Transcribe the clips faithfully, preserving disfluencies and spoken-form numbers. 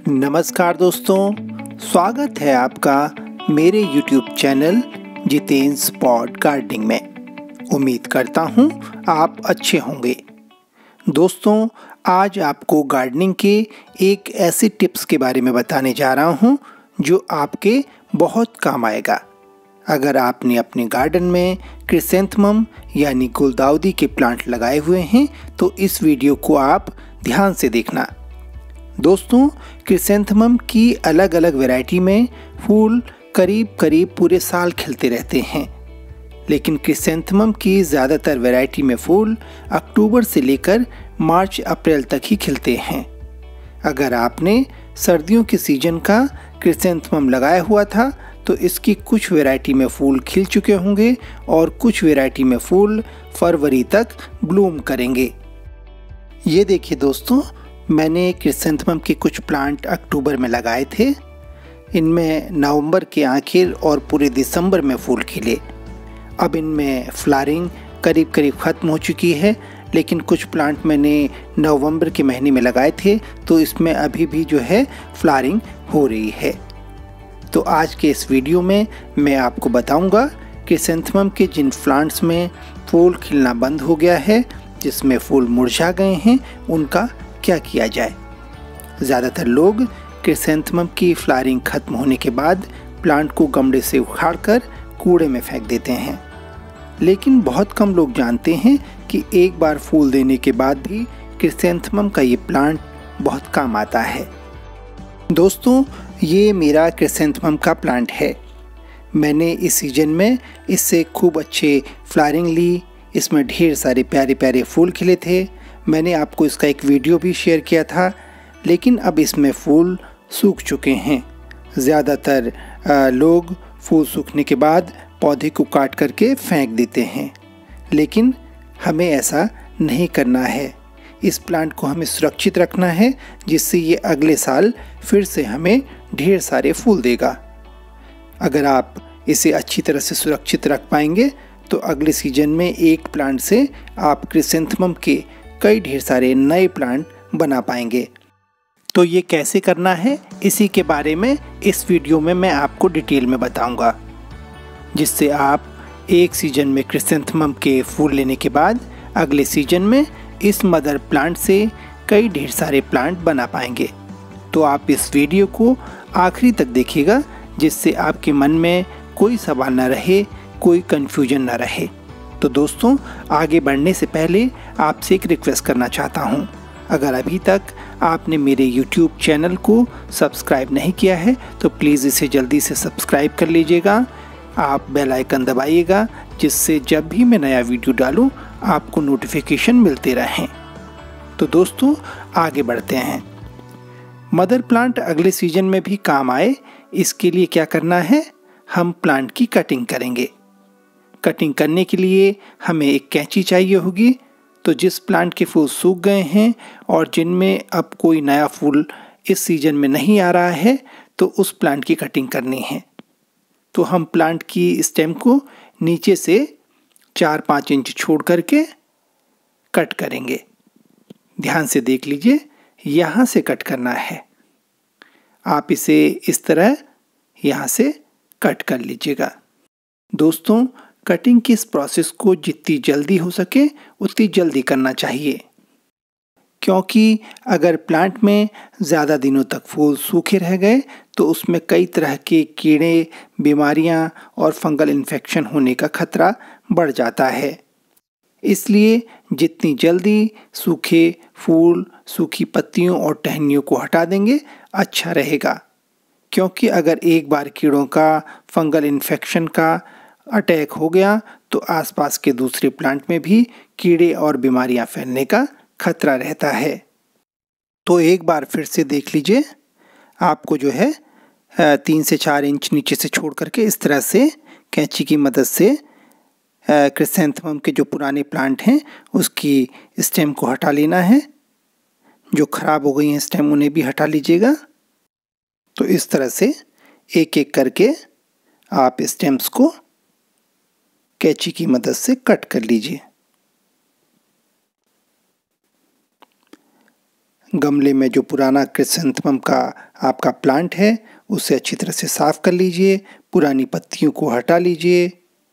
नमस्कार दोस्तों, स्वागत है आपका मेरे YouTube channel Jitendra spot gardening में। उम्मीद करता हूँ आप अच्छे होंगे। दोस्तों, आज आपको गार्डनिंग के एक ऐसे टिप्स के बारे में बताने जा रहा हूँ जो आपके बहुत काम आएगा। अगर आपने अपने गार्डन में क्रिसैंथेमम यानी गुलदाउदी के प्लांट लगाए हुए हैं तो इस वीडियो को आप ध्यान से देखना। दोस्तों, क्रिसैंथेमम की अलग अलग वैरायटी में फूल करीब करीब पूरे साल खिलते रहते हैं, लेकिन क्रिसैंथेमम की ज़्यादातर वैरायटी में फूल अक्टूबर से लेकर मार्च अप्रैल तक ही खिलते हैं। अगर आपने सर्दियों के सीजन का क्रिसैंथेमम लगाया हुआ था तो इसकी कुछ वैरायटी में फूल खिल चुके होंगे और कुछ वैरायटी में फूल फरवरी तक ब्लूम करेंगे। ये देखिए दोस्तों, मैंने क्रिसैंथेमम के कुछ प्लांट अक्टूबर में लगाए थे। इनमें नवंबर के आखिर और पूरे दिसंबर में फूल खिले। अब इनमें फ्लावरिंग करीब करीब ख़त्म हो चुकी है, लेकिन कुछ प्लांट मैंने नवंबर के महीने में लगाए थे तो इसमें अभी भी जो है फ्लावरिंग हो रही है। तो आज के इस वीडियो में मैं आपको बताऊंगा क्रिसैंथेमम के जिन प्लांट्स में फूल खिलना बंद हो गया है, जिसमें फूल मुरझा गए हैं, उनका क्या किया जाए। ज़्यादातर लोग क्रिसैंथेमम की फ्लावरिंग खत्म होने के बाद प्लांट को गमले से उखाड़कर कूड़े में फेंक देते हैं, लेकिन बहुत कम लोग जानते हैं कि एक बार फूल देने के बाद भी क्रिसैंथेमम का ये प्लांट बहुत काम आता है। दोस्तों, ये मेरा क्रिसैंथेमम का प्लांट है। मैंने इस सीजन में इससे खूब अच्छे फ्लावरिंग ली। इसमें ढेर सारे प्यारे प्यारे फूल खिले थे। मैंने आपको इसका एक वीडियो भी शेयर किया था, लेकिन अब इसमें फूल सूख चुके हैं। ज़्यादातर लोग फूल सूखने के बाद पौधे को काट करके फेंक देते हैं, लेकिन हमें ऐसा नहीं करना है। इस प्लांट को हमें सुरक्षित रखना है, जिससे ये अगले साल फिर से हमें ढेर सारे फूल देगा। अगर आप इसे अच्छी तरह से सुरक्षित रख पाएंगे तो अगले सीजन में एक प्लांट से आप क्रिसैंथेमम के कई ढेर सारे नए प्लांट बना पाएंगे। तो ये कैसे करना है, इसी के बारे में इस वीडियो में मैं आपको डिटेल में बताऊंगा, जिससे आप एक सीजन में क्रिसैंथेमम के फूल लेने के बाद अगले सीजन में इस मदर प्लांट से कई ढेर सारे प्लांट बना पाएंगे। तो आप इस वीडियो को आखिरी तक देखिएगा, जिससे आपके मन में कोई सवाल न रहे, कोई कन्फ्यूजन न रहे। तो दोस्तों, आगे बढ़ने से पहले आपसे एक रिक्वेस्ट करना चाहता हूँ। अगर अभी तक आपने मेरे यूट्यूब चैनल को सब्सक्राइब नहीं किया है तो प्लीज़ इसे जल्दी से सब्सक्राइब कर लीजिएगा। आप बेल आइकन दबाइएगा, जिससे जब भी मैं नया वीडियो डालूँ आपको नोटिफिकेशन मिलते रहें। तो दोस्तों, आगे बढ़ते हैं। मदर प्लांट अगले सीजन में भी काम आए, इसके लिए क्या करना है, हम प्लांट की कटिंग करेंगे। कटिंग करने के लिए हमें एक कैंची चाहिए होगी। तो जिस प्लांट के फूल सूख गए हैं और जिनमें अब कोई नया फूल इस सीजन में नहीं आ रहा है, तो उस प्लांट की कटिंग करनी है। तो हम प्लांट की स्टेम को नीचे से चार पाँच इंच छोड़ करके कट करेंगे। ध्यान से देख लीजिए, यहाँ से कट करना है। आप इसे इस तरह यहाँ से कट कर लीजिएगा। दोस्तों, कटिंग की इस प्रोसेस को जितनी जल्दी हो सके उतनी जल्दी करना चाहिए, क्योंकि अगर प्लांट में ज़्यादा दिनों तक फूल सूखे रह गए तो उसमें कई तरह के कीड़े, बीमारियां और फंगल इन्फेक्शन होने का खतरा बढ़ जाता है। इसलिए जितनी जल्दी सूखे फूल, सूखी पत्तियों और टहनियों को हटा देंगे अच्छा रहेगा, क्योंकि अगर एक बार कीड़ों का, फंगल इन्फेक्शन का अटैक हो गया तो आसपास के दूसरे प्लांट में भी कीड़े और बीमारियां फैलने का खतरा रहता है। तो एक बार फिर से देख लीजिए, आपको जो है तीन से चार इंच नीचे से छोड़ करके इस तरह से कैंची की मदद से क्रिसैंथेमम के जो पुराने प्लांट हैं उसकी स्टेम को हटा लेना है। जो खराब हो गई हैं स्टेम उन्हें भी हटा लीजिएगा। तो इस तरह से एक एक करके आप स्टेम्स को कैंची की मदद से कट कर लीजिए। गमले में जो पुराना क्रिसैंथेमम का आपका प्लांट है उसे अच्छी तरह से साफ कर लीजिए, पुरानी पत्तियों को हटा लीजिए,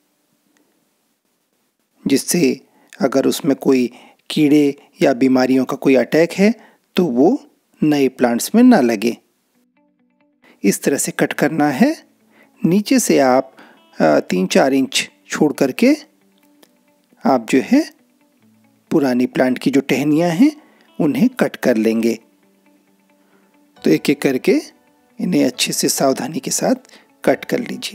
जिससे अगर उसमें कोई कीड़े या बीमारियों का कोई अटैक है तो वो नए प्लांट्स में ना लगे। इस तरह से कट करना है। नीचे से आप तीन चार इंच छोड़ करके आप जो है पुरानी प्लांट की जो टहनियाँ हैं उन्हें कट कर लेंगे। तो एक एक करके इन्हें अच्छे से सावधानी के साथ कट कर लीजिए।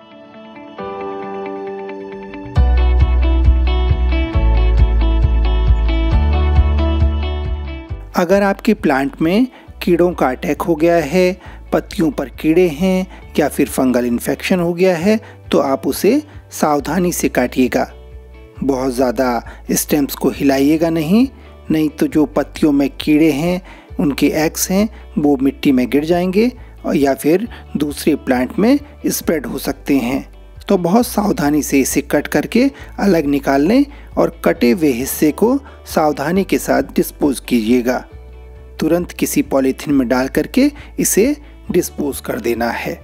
अगर आपके प्लांट में कीड़ों का अटैक हो गया है, पत्तियों पर कीड़े हैं या फिर फंगल इन्फेक्शन हो गया है तो आप उसे सावधानी से काटिएगा। बहुत ज़्यादा स्टेम्स को हिलाइएगा नहीं, नहीं तो जो पत्तियों में कीड़े हैं उनके एग्स हैं वो मिट्टी में गिर जाएंगे और या फिर दूसरे प्लांट में स्प्रेड हो सकते हैं। तो बहुत सावधानी से इसे कट करके अलग निकाल लें और कटे हुए हिस्से को सावधानी के साथ डिस्पोज कीजिएगा। तुरंत किसी पॉलीथीन में डाल करके इसे डिस्पोज कर देना है।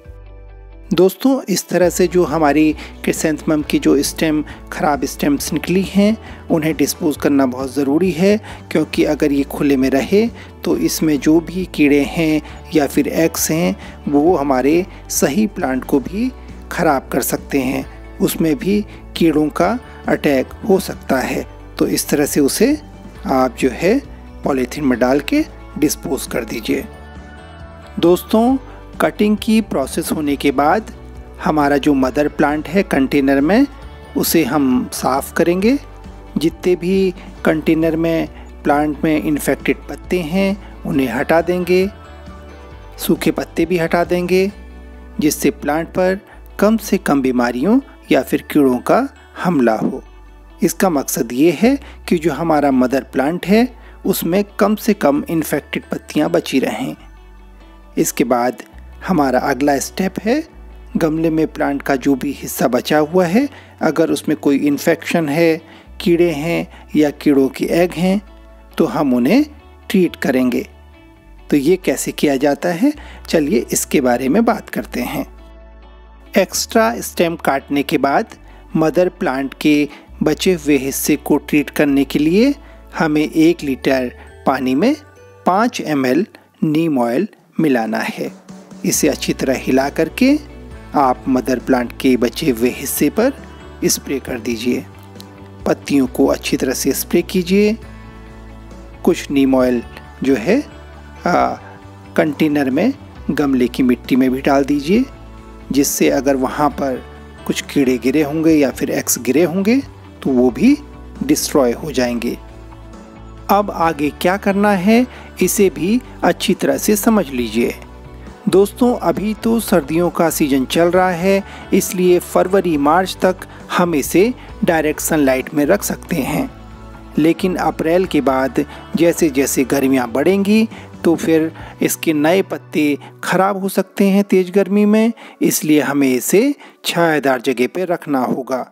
दोस्तों, इस तरह से जो हमारी क्रिसैंथेमम की जो स्टेम ख़राब स्टेम्स निकली हैं उन्हें डिस्पोज करना बहुत ज़रूरी है, क्योंकि अगर ये खुले में रहे तो इसमें जो भी कीड़े हैं या फिर एग्स हैं वो हमारे सही प्लांट को भी ख़राब कर सकते हैं, उसमें भी कीड़ों का अटैक हो सकता है। तो इस तरह से उसे आप जो है पॉलीथीन में डाल के डिस्पोज कर दीजिए। दोस्तों, कटिंग की प्रोसेस होने के बाद हमारा जो मदर प्लांट है कंटेनर में उसे हम साफ़ करेंगे। जितने भी कंटेनर में प्लांट में इन्फेक्टेड पत्ते हैं उन्हें हटा देंगे, सूखे पत्ते भी हटा देंगे, जिससे प्लांट पर कम से कम बीमारियों या फिर कीड़ों का हमला हो। इसका मकसद ये है कि जो हमारा मदर प्लांट है उसमें कम से कम इन्फेक्टेड पत्तियां बची रहें। इसके बाद हमारा अगला स्टेप है, गमले में प्लांट का जो भी हिस्सा बचा हुआ है अगर उसमें कोई इन्फेक्शन है, कीड़े हैं या कीड़ों के एग हैं तो हम उन्हें ट्रीट करेंगे। तो ये कैसे किया जाता है, चलिए इसके बारे में बात करते हैं। एक्स्ट्रा स्टेम काटने के बाद मदर प्लांट के बचे हुए हिस्से को ट्रीट करने के लिए हमें एक लीटर पानी में पाँच एम एल नीम ऑयल मिलाना है। इसे अच्छी तरह हिला करके आप मदर प्लांट के बचे हुए हिस्से पर स्प्रे कर दीजिए। पत्तियों को अच्छी तरह से स्प्रे कीजिए। कुछ नीम ऑयल जो है आ, कंटेनर में गमले की मिट्टी में भी डाल दीजिए, जिससे अगर वहाँ पर कुछ कीड़े गिरे होंगे या फिर एक्स गिरे होंगे तो वो भी डिस्ट्रॉय हो जाएंगे। अब आगे क्या करना है इसे भी अच्छी तरह से समझ लीजिए। दोस्तों, अभी तो सर्दियों का सीज़न चल रहा है, इसलिए फरवरी मार्च तक हम इसे डायरेक्ट सनलाइट में रख सकते हैं। लेकिन अप्रैल के बाद जैसे जैसे गर्मियाँ बढ़ेंगी तो फिर इसके नए पत्ते खराब हो सकते हैं तेज़ गर्मी में, इसलिए हमें इसे छायादार जगह पर रखना होगा।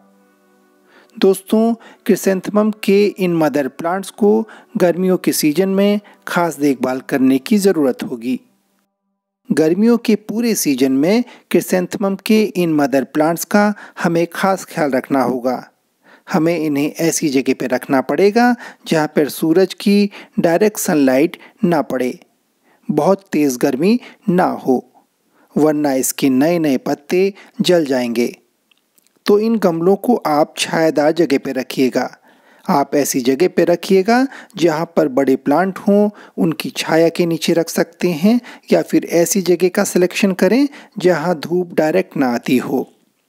दोस्तों, क्रिसैंथेमम के इन मदर प्लांट्स को गर्मियों के सीजन में खास देखभाल करने की ज़रूरत होगी। गर्मियों के पूरे सीजन में क्रिसैंथेमम के इन मदर प्लांट्स का हमें खास ख्याल रखना होगा। हमें इन्हें ऐसी जगह पर रखना पड़ेगा जहाँ पर सूरज की डायरेक्ट सनलाइट ना पड़े, बहुत तेज़ गर्मी ना हो, वरना इसके नए नए पत्ते जल जाएंगे। तो इन गमलों को आप छायादार जगह पे रखिएगा। आप ऐसी जगह पे रखिएगा जहाँ पर बड़े प्लांट हों, उनकी छाया के नीचे रख सकते हैं, या फिर ऐसी जगह का सिलेक्शन करें जहाँ धूप डायरेक्ट ना आती हो।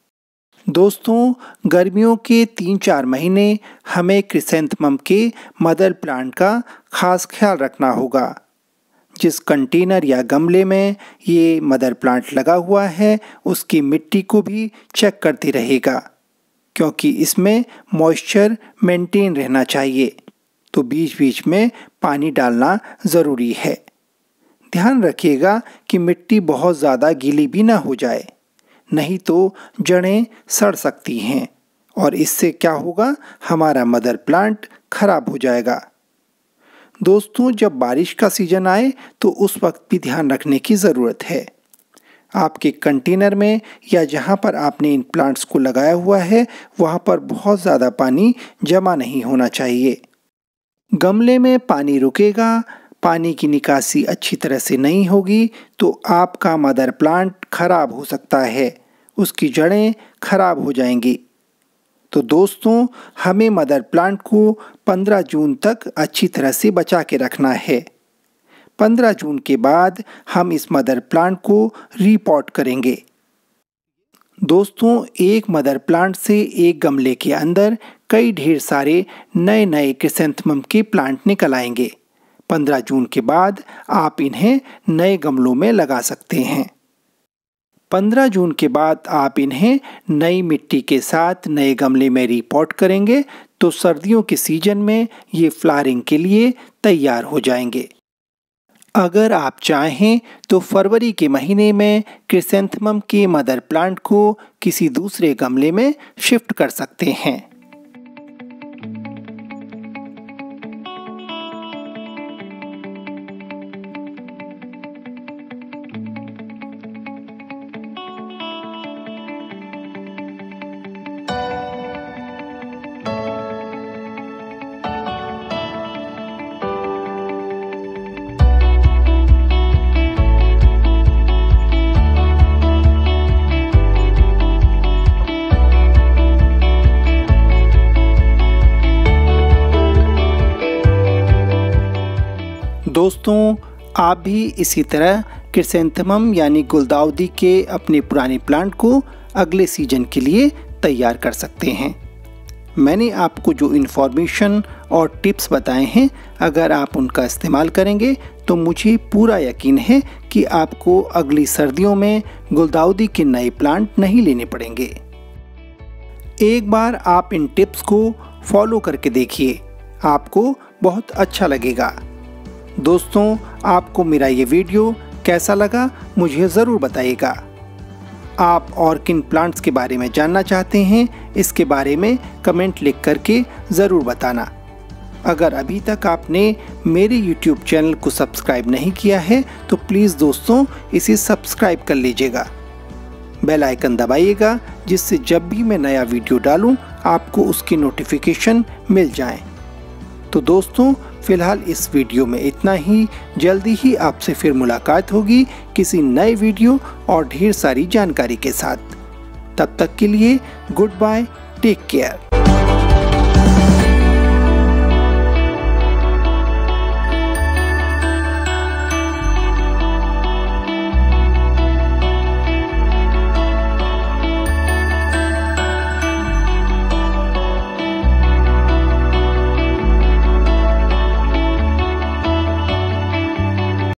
दोस्तों, गर्मियों के तीन चार महीने हमें क्रिसैंथेमम के मदर प्लांट का खास ख्याल रखना होगा। जिस कंटेनर या गमले में ये मदर प्लांट लगा हुआ है उसकी मिट्टी को भी चेक करते रहेगा, क्योंकि इसमें मॉइस्चर मेंटेन रहना चाहिए, तो बीच बीच में पानी डालना ज़रूरी है। ध्यान रखिएगा कि मिट्टी बहुत ज़्यादा गीली भी ना हो जाए, नहीं तो जड़ें सड़ सकती हैं और इससे क्या होगा, हमारा मदर प्लांट खराब हो जाएगा। दोस्तों, जब बारिश का सीज़न आए तो उस वक्त भी ध्यान रखने की ज़रूरत है। आपके कंटेनर में या जहाँ पर आपने इन प्लांट्स को लगाया हुआ है वहाँ पर बहुत ज़्यादा पानी जमा नहीं होना चाहिए। गमले में पानी रुकेगा, पानी की निकासी अच्छी तरह से नहीं होगी तो आपका मदर प्लांट खराब हो सकता है, उसकी जड़ें खराब हो जाएंगी। तो दोस्तों, हमें मदर प्लांट को पंद्रह जून तक अच्छी तरह से बचा के रखना है। पंद्रह जून के बाद हम इस मदर प्लांट को रीपॉट करेंगे। दोस्तों, एक मदर प्लांट से एक गमले के अंदर कई ढेर सारे नए नए क्रिसैंथेमम के प्लांट निकल आएंगे। पंद्रह जून के बाद आप इन्हें नए गमलों में लगा सकते हैं। पंद्रह जून के बाद आप इन्हें नई मिट्टी के साथ नए गमले में रीपॉट करेंगे तो सर्दियों के सीजन में ये फ्लावरिंग के लिए तैयार हो जाएंगे। अगर आप चाहें तो फरवरी के महीने में क्रिसैंथेमम के मदर प्लांट को किसी दूसरे गमले में शिफ्ट कर सकते हैं। दोस्तों, आप भी इसी तरह क्रिसैंथेमम यानी गुलदाउदी के अपने पुराने प्लांट को अगले सीजन के लिए तैयार कर सकते हैं। मैंने आपको जो इन्फॉर्मेशन और टिप्स बताए हैं, अगर आप उनका इस्तेमाल करेंगे तो मुझे पूरा यकीन है कि आपको अगली सर्दियों में गुलदाउदी के नए प्लांट नहीं लेने पड़ेंगे। एक बार आप इन टिप्स को फॉलो करके देखिए, आपको बहुत अच्छा लगेगा। दोस्तों, आपको मेरा ये वीडियो कैसा लगा मुझे ज़रूर बताइएगा। आप और किन प्लांट्स के बारे में जानना चाहते हैं इसके बारे में कमेंट लिख करके ज़रूर बताना। अगर अभी तक आपने मेरे यूट्यूब चैनल को सब्सक्राइब नहीं किया है तो प्लीज़ दोस्तों इसे सब्सक्राइब कर लीजिएगा। बेल आइकन दबाइएगा जिससे जब भी मैं नया वीडियो डालूं आपको उसकी नोटिफिकेशन मिल जाए। तो दोस्तों, फिलहाल इस वीडियो में इतना ही। जल्दी ही आपसे फिर मुलाकात होगी किसी नए वीडियो और ढेर सारी जानकारी के साथ। तब तक के लिए गुड बाय, टेक केयर।